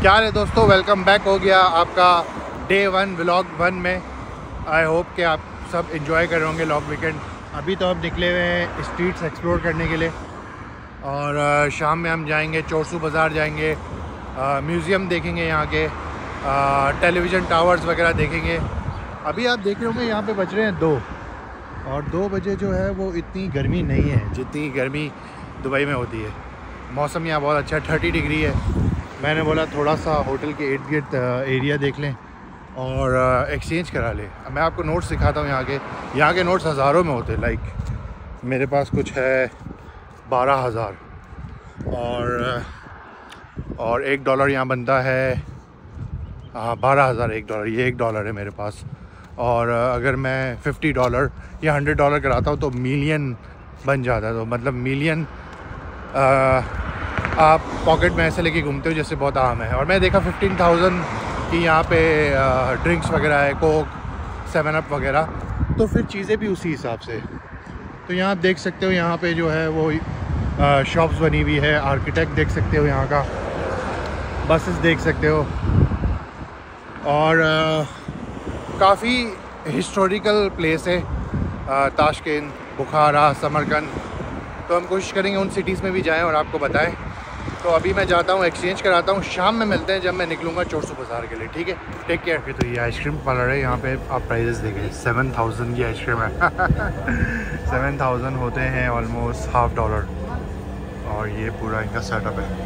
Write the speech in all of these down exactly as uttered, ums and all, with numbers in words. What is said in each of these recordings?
क्या है दोस्तों, वेलकम बैक हो गया आपका डे वन व्लॉग वन में। आई होप कि आप सब एंजॉय कर रहे होंगे लॉन्ग वीकेंड। अभी तो हम निकले हुए हैं स्ट्रीट्स एक्सप्लोर करने के लिए और शाम में हम जाएंगे चोरसू बाज़ार जाएंगे, म्यूज़ियम देखेंगे, यहाँ के टेलीविज़न टावर्स वगैरह देखेंगे। अभी आप देख रहे होंगे यहाँ पे बज रहे हैं दो और दो बजे जो है वो इतनी गर्मी नहीं है जितनी गर्मी दुबई में होती है। मौसम यहाँ बहुत अच्छा है, थर्टी डिग्री है। मैंने बोला थोड़ा सा होटल के इर्द गिर्द एरिया देख लें और एक्सचेंज करा लें। मैं आपको नोट्स दिखाता हूँ यहाँ के। यहाँ के नोट्स हज़ारों में होते हैं। लाइक मेरे पास कुछ है बारह हज़ार और और एक डॉलर यहाँ बनता है बारह हज़ार एक डॉलर। ये एक डॉलर है मेरे पास। और अगर मैं फिफ्टी डॉलर या हंड्रेड डॉलर कराता हूँ तो मिलियन बन जाता है। तो मतलब मिलियन आप पॉकेट में ऐसे लेके घूमते हो जैसे बहुत आम है। और मैं देखा फिफ्टीन थाउजेंड की यहाँ पे ड्रिंक्स वगैरह है, कोक, सेवन अप वगैरह। तो फिर चीज़ें भी उसी हिसाब से। तो यहाँ आप देख सकते हो यहाँ पे जो है वो शॉप्स बनी हुई है। आर्किटेक्ट देख सकते हो यहाँ का, बसेस देख सकते हो और काफ़ी हिस्टोरिकल प्लेस है। Tashkent, Bukhara, Samarkand. तो हम कोशिश करेंगे उन सिटीज़ में भी जाएं और आपको बताएं। तो अभी मैं जाता हूँ, एक्सचेंज कराता हूँ। शाम में मिलते हैं जब मैं निकलूँगा चोरसू बाज़ार के लिए। ठीक है, टेक केयर। तो ये आइसक्रीम पार्लर है। यहाँ पे आप प्राइजेस देखें, सेवन थाउजेंड की आइसक्रीम है। सेवन थाउजेंड होते हैं ऑलमोस्ट हाफ डॉलर। और ये पूरा इनका सेटअप है।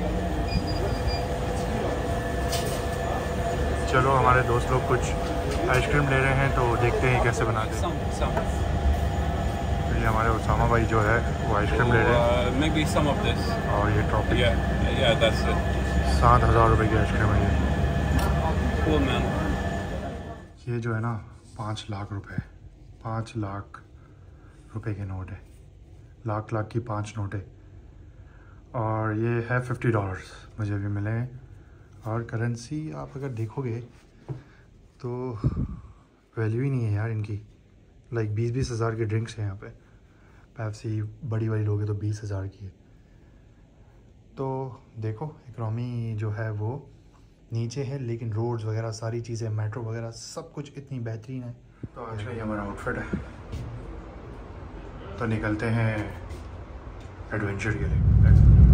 चलो हमारे दोस्त लोग कुछ आइसक्रीम ले रहे हैं तो देखते हैं कैसे बनाते हैं। ये हमारे उसामा भाई जो है वो आइसक्रीम ले रहे हैं। Maybe some of this. और ये topic Yeah, yeah, that's it. सात हज़ार रुपये की आइसक्रीम है ये। Cool man. ये जो है ना पाँच लाख रुपए, पाँच लाख रुपए के नोट है। लाख लाख की पाँच नोट है। और ये है फिफ्टी डॉलर्स मुझे भी मिले हैं। और करेंसी आप अगर देखोगे तो वैल्यू ही नहीं है यार इनकी। लाइक बीस बीस हज़ार के ड्रिंक्स हैं यहाँ पे। पेप्सी बड़ी बड़ी लोगे तो बीस हज़ार की है। तो देखो इकनॉमी जो है वो नीचे है, लेकिन रोड्स वगैरह सारी चीज़ें, मेट्रो वगैरह सब कुछ इतनी बेहतरीन है। तो आज का ये हमारा आउटफिट है। तो निकलते हैं एडवेंचर के लिए।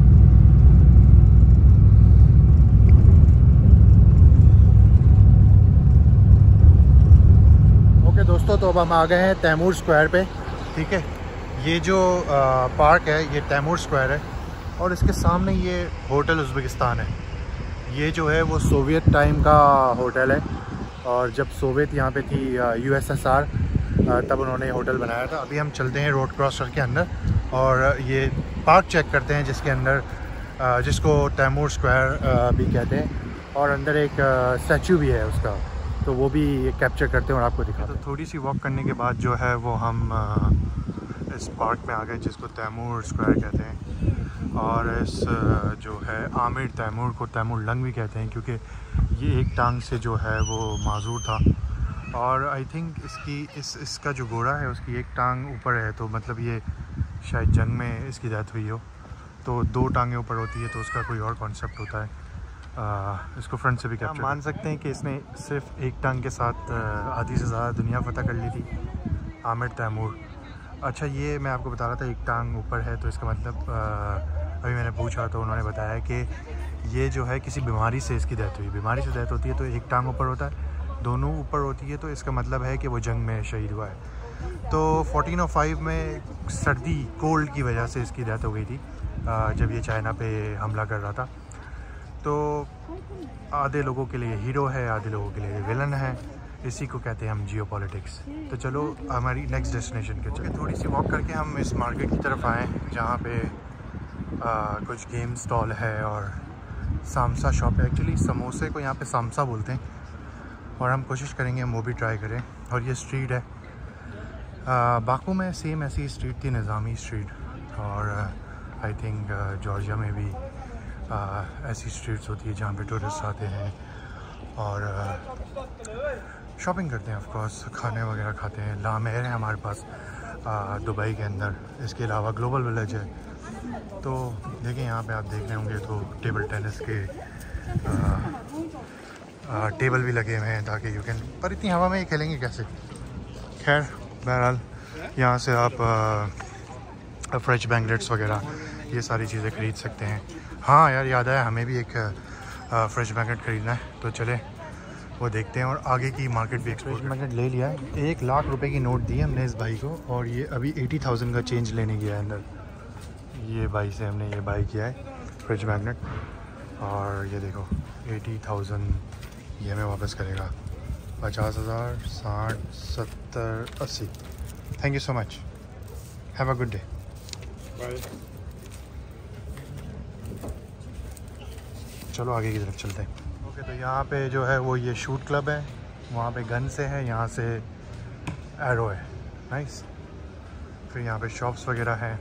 ओके दोस्तों, तो अब हम आ गए हैं तैमूर स्क्वायर पे। ठीक है, ये जो आ, पार्क है ये तैमूर स्क्वायर है और इसके सामने ये होटल उज़्बेकिस्तान है। ये जो है वो सोवियत टाइम का होटल है और जब सोवियत यहाँ पे थी यूएसएसआर तब उन्होंने होटल बनाया था। अभी हम चलते हैं रोड क्रॉसर के अंदर और ये पार्क चेक करते हैं जिसके अंदर जिसको तैमूर स्क्वायर भी कहते हैं और अंदर एक स्टैचू भी है उसका, तो वो भी कैप्चर करते हैं और आपको दिखाते हैं। तो थोड़ी सी वॉक करने के बाद जो है वो हम इस पार्क में आ गए जिसको तैमूर स्क्वायर कहते हैं। और इस जो है आमिर तैमूर को तैमूर लंग भी कहते हैं क्योंकि ये एक टांग से जो है वो माजूर था। और आई थिंक इसकी इस इसका जो घोड़ा है उसकी एक टांग ऊपर है, तो मतलब ये शायद जंग में इसकी डेथ हुई हो। तो दो टांगें ऊपर होती है तो उसका कोई और कॉन्सेप्ट होता है। आ, इसको फ्रंट से भी कैप्चर मान सकते हैं कि इसने सिर्फ एक टांग के साथ आधी से ज़्यादा दुनिया फतह कर ली थी, आमिर तैमूर। अच्छा, ये मैं आपको बता रहा था एक टांग ऊपर है तो इसका मतलब आ, अभी मैंने पूछा तो उन्होंने बताया कि ये जो है किसी बीमारी से इसकी डेथ हुई। बीमारी से डेथ होती है तो एक टांग ऊपर होता है, दोनों ऊपर होती है तो इसका मतलब है कि वो जंग में शहीद हुआ है। तो फोर्टीन ओ फाइव में सर्दी कोल्ड की वजह से इसकी डेथ हो गई थी जब ये चाइना पे हमला कर रहा था। तो आधे लोगों के लिए हीरो है, आधे लोगों के लिए विलन है। इसी को कहते हैं हम जियो पॉलिटिक्स। तो चलो हमारी नेक्स्ट डेस्टिनेशन के चलो थोड़ी सी वॉक करके हम इस मार्केट की तरफ आएँ जहाँ पे आ, कुछ गेम स्टॉल है और सामसा शॉप है। एक्चुअली समोसे को यहाँ पे सामसा बोलते हैं और हम कोशिश करेंगे हम वो भी ट्राई करें। और ये स्ट्रीट है आ, बाकू में सेम ऐसी स्ट्रीट थी, निज़ामी स्ट्रीट। और आई थिंक जॉर्जिया में भी आ, ऐसी स्ट्रीट्स होती है जहाँ पे टूरिस्ट आते हैं और शॉपिंग करते हैं, ऑफ कोर्स खाने वगैरह खाते हैं। लामेर है हमारे पास दुबई के अंदर। इसके अलावा ग्लोबल विलेज है। तो देखिए यहाँ पे आप देख रहे होंगे तो टेबल टेनिस के टेबल भी लगे हुए हैं ताकि यू कैन, पर इतनी हवा में ये खेलेंगे कैसे। खैर बहरहाल यहाँ से आप फ्रेश बैंगलेट्स वगैरह ये सारी चीज़ें ख़रीद सकते हैं। हाँ यार याद आया, हमें भी एक फ्रेश बैंगलेट ख़रीदना है, तो चले वो देखते हैं और आगे की मार्केट भी एक्सप्लोर। फ्रेश बैंगलेट ले लिया है, एक लाख रुपए की नोट दी हमने इस भाई को और ये अभी एटी थाउजेंड का चेंज लेने गया है अंदर। ये भाई से हमने ये बाई किया है फ्रेश बैंगलेट और ये देखो एटी थाउजेंड ये हमें वापस करेगा। पचास हज़ार, साठ, सत्तर, अस्सी। Thank you so much, have a good day. Bye. चलो आगे की तरफ चलते हैं। ओके तो यहाँ पे जो है वो ये शूट क्लब है, वहाँ पे गन से है, यहाँ से एरो है। नाइस। फिर यहाँ पे शॉप्स वगैरह हैं।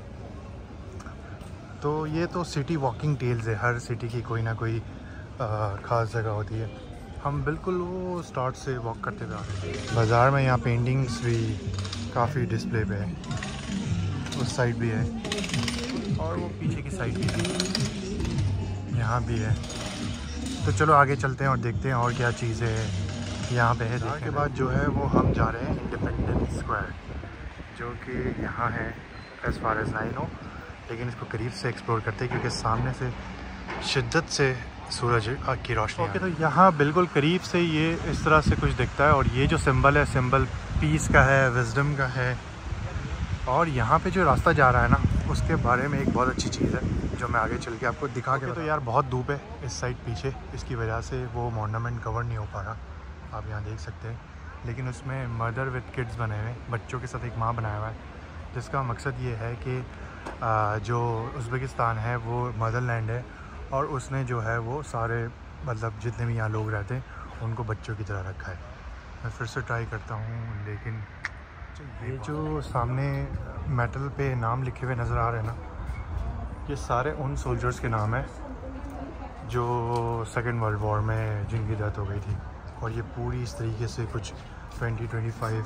तो ये तो सिटी वॉकिंग टेल्स है, हर सिटी की कोई ना कोई ख़ास जगह होती है। हम बिल्कुल वो स्टार्ट से वॉक करते हुए आ रहे हैं। बाज़ार में यहाँ पेंटिंग्स भी काफ़ी डिस्प्ले पे है, उस साइड भी है और वो पीछे की साइड भी है, यहाँ भी है। तो चलो आगे चलते हैं और देखते हैं और क्या चीज़ें यहाँ पे है। उसके बाद जो है वो हम जा रहे हैं इंडिपेंडेंस स्क्वायर, जो कि यहाँ है as far as I know, लेकिन इसको करीब से एक्सप्लोर करते हैं क्योंकि सामने से शिद्दत से सूरज की रोशनी। ओके तो यहाँ बिल्कुल करीब से ये इस तरह से कुछ दिखता है और ये जो सिंबल है, सिंबल पीस का है, विजडम का है। और यहाँ पे जो रास्ता जा रहा है ना, उसके बारे में एक बहुत अच्छी चीज़ है जो मैं आगे चल के आपको दिखा के। तो यार बहुत धूप है इस साइड पीछे, इसकी वजह से वो मॉर्नामेंट कवर नहीं हो पा रहा, आप यहाँ देख सकते हैं। लेकिन उसमें मदर विद किड्स बने हुए हैं, बच्चों के साथ एक माँ बनाया हुआ है, जिसका मकसद ये है कि जो उज़्बेकिस्तान है वो मदर लैंड है और उसने जो है वो सारे मतलब जितने भी यहाँ लोग रहते हैं उनको बच्चों की तरह रखा है। मैं फिर से ट्राई करता हूँ, लेकिन ये जो सामने मेटल पे नाम लिखे हुए नज़र आ रहे हैं ना, ये सारे उन सोल्जर्स के नाम हैं जो सेकेंड वर्ल्ड वॉर में जिनकी डेथ हो गई थी। और ये पूरी इस तरीके से कुछ ट्वेंटी ट्वेंटी फाइव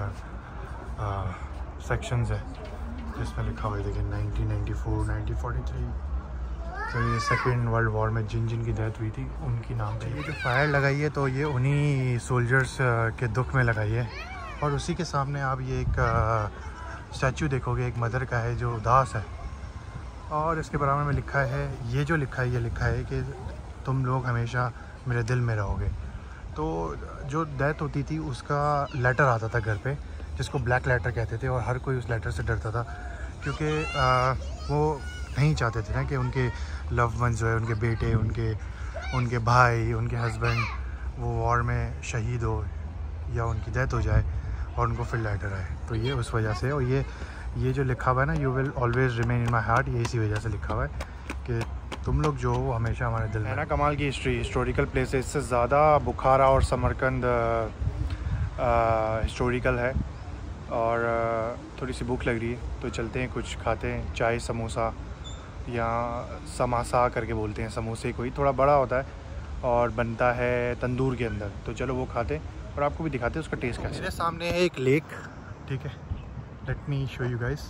सेक्शंस है जिसमें लिखा हुआ है, देखिए nineteen ninety four, nineteen forty three. तो ये सेकेंड वर्ल्ड वॉर में जिन जिन की डेथ हुई थी उनकी नाम पे ये जो फायर लगाई है, तो ये उन्हीं सोल्जर्स के दुख में लगाई है। और उसी के सामने आप ये एक स्टैचू देखोगे, एक मदर का है जो उदास है, और इसके बराबर में लिखा है, ये जो लिखा है ये लिखा है कि तुम लोग हमेशा मेरे दिल में रहोगे। तो जो डेथ होती थी उसका लेटर आता था घर पे, जिसको ब्लैक लेटर कहते थे, और हर कोई उस लेटर से डरता था क्योंकि वो नहीं चाहते थे ना कि उनके लव वंस जो है, उनके बेटे, उनके उनके भाई, उनके हस्बैंड वो वॉर में शहीद हो या उनकी डेथ हो जाए और उनको फिर लेटर आए। तो ये उस वजह से, और ये ये जो लिखा हुआ है ना, you will always remain in my heart, ये इसी वजह से लिखा हुआ है कि तुम लोग जो हो हमेशा हमारे दिल में। है ना कमाल की हिस्ट्री, हिस्टोरिकल प्लेस है। इससे ज़्यादा बुखारा और समरकंद हिस्टोरिकल है। और आ, थोड़ी सी भूख लग रही है तो चलते हैं, कुछ खाते हैं, चाय समोसा या समासा करके बोलते हैं, समोसे कोई थोड़ा बड़ा होता है और बनता है तंदूर के अंदर। तो चलो वो खाते हैं और आपको भी दिखाते हैं उसका टेस्ट कैसा है। मेरे सामने है एक लेक, ठीक है, let me show you guys.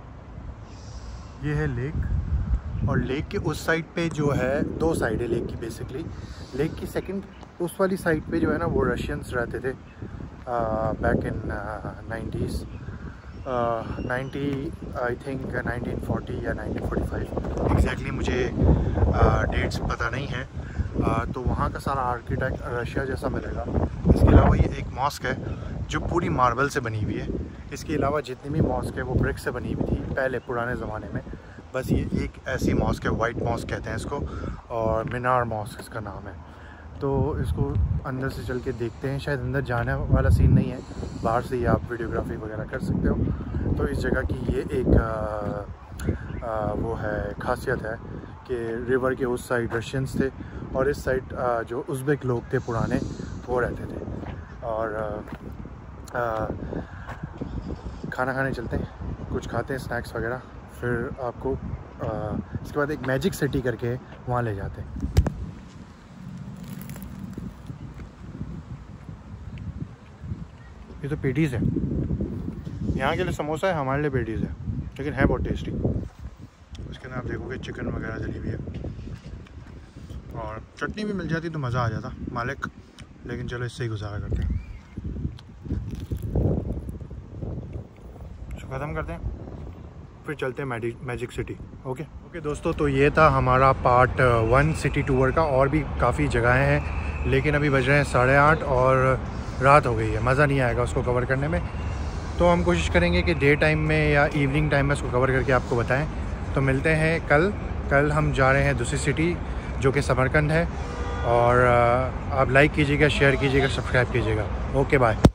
ये है लेक, और लेक के उस साइड पे जो है, दो साइड है लेक की बेसिकली। लेक की सेकंड उस वाली साइड पे जो है ना वो रशियंस रहते थे back in nineties, ninety I think nineteen forty or nineteen forty five, exactly मुझे डेट्स uh, पता नहीं है। uh, तो वहाँ का सारा आर्किटेक्ट रशिया जैसा मिलेगा। इसके अलावा ये एक मॉस्क है जो पूरी मार्बल से बनी हुई है। इसके अलावा जितनी भी मॉस्क है वो ब्रिक से बनी हुई थी पहले पुराने ज़माने में। बस ये एक ऐसी मॉस्क है, वाइट मॉस्क कहते हैं इसको, और मीनार मॉस्क इसका नाम है। तो इसको अंदर से चल के देखते हैं। शायद अंदर जाने वाला सीन नहीं है, बाहर से ही आप वीडियोग्राफी वगैरह कर सकते हो। तो इस जगह की ये एक आ, आ, वो है खासियत है कि रिवर के उस साइड रशियंस थे और इस साइड जो उज़्बेक लोग थे पुराने वो रहते थे। और आ, आ, खाना खाने चलते हैं, कुछ खाते हैं स्नैक्स वगैरह, फिर आपको आ, इसके बाद एक मैजिक सिटी करके वहाँ ले जाते हैं। ये तो पेटीज़ है, यहाँ के लिए समोसा है, हमारे लिए पेटीज़ है, लेकिन है बहुत टेस्टी। उसके अंदर आप देखोगे चिकन वगैरह जली हुई है और चटनी भी मिल जाती तो मज़ा आ जाता। मालिक लेकिन चलो इससे ही गुजारा करते हैं, इसको ख़त्म करते हैं, फिर चलते हैं magic magic city. Okay okay दोस्तों, तो ये था हमारा पार्ट वन सिटी टूर का। और भी काफ़ी जगहें हैं, लेकिन अभी बज रहे हैं साढ़े आठ और रात हो गई है, मज़ा नहीं आएगा उसको कवर करने में। तो हम कोशिश करेंगे कि डे टाइम में या इवनिंग टाइम में उसको कवर करके आपको बताएं। तो मिलते हैं कल। कल हम जा रहे हैं दूसरी सिटी जो कि समरकंद है। और आप लाइक कीजिएगा, शेयर कीजिएगा, सब्सक्राइब कीजिएगा। Okay bye.